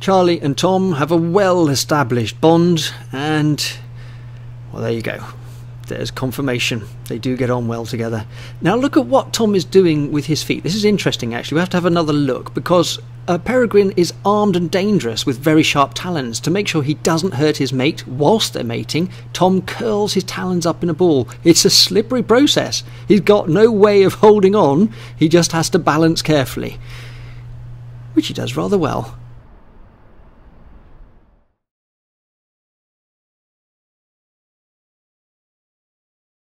Charlie and Tom have a well-established bond, and, well, there you go. There's confirmation. They do get on well together. Now look at what Tom is doing with his feet. This is interesting, actually. We have to have another look, because Peregrine is armed and dangerous with very sharp talons. To make sure he doesn't hurt his mate whilst they're mating, Tom curls his talons up in a ball. It's a slippery process. He's got no way of holding on. He just has to balance carefully, which he does rather well.